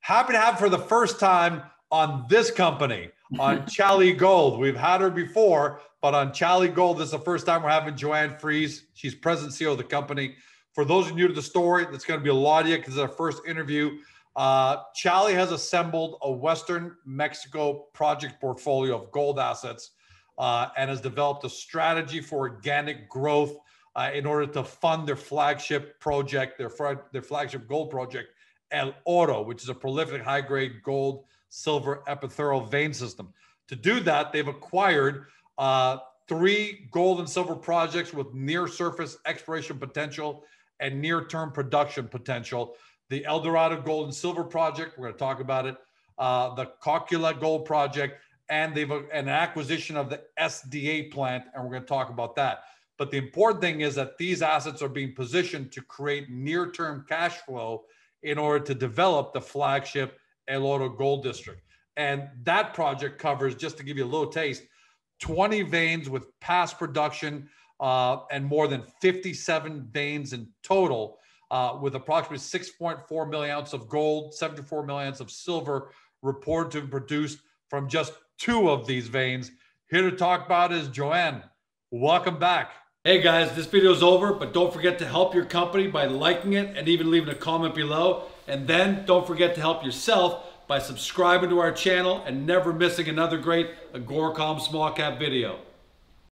Happy to have for the first time on this company, on Chali Gold. We've had her before, but on Chali Gold, this is the first time we're having Joanne Freeze. She's president and CEO of the company. For those new to the story, that's going to be a lot of you because it's our first interview. Chali has assembled a Western Mexico project portfolio of gold assets and has developed a strategy for organic growth in order to fund their flagship project, their flagship gold project, El Oro, which is a prolific high-grade gold, silver epithermal vein system. To do that, they've acquired 3 gold and silver projects with near-surface exploration potential and near-term production potential. The El Dorado Gold and Silver Project, we're going to talk about it, the Cocula Gold Project, and they've an acquisition of the SDA plant, and we're going to talk about that. But the important thing is that these assets are being positioned to create near-term cash flow in order to develop the flagship El Oro Gold District. And that project covers, just to give you a little taste, 20 veins with past production and more than 57 veins in total, with approximately 6.4 million ounces of gold, 74 million ounces of silver reported to be produced from just 2 of these veins. Here to talk about is Joanne. Welcome back. Hey guys, this video is over, but don't forget to help your company by liking it and even leaving a comment below. And then don't forget to help yourself by subscribing to our channel and never missing another great Agoracom small cap video.